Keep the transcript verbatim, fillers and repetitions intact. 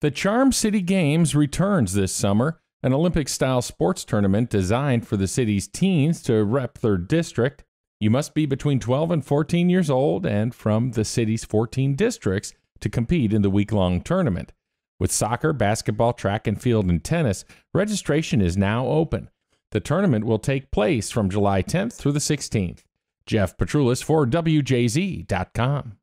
The Charm City Games returns this summer, an Olympic-style sports tournament designed for the city's teens to rep their district. You must be between twelve and fourteen years old and from the city's fourteen districts to compete in the week-long tournament. With soccer, basketball, track and field, and tennis, registration is now open. The tournament will take place from July tenth through the sixteenth. Geoff Petrulis for W J Z dot com.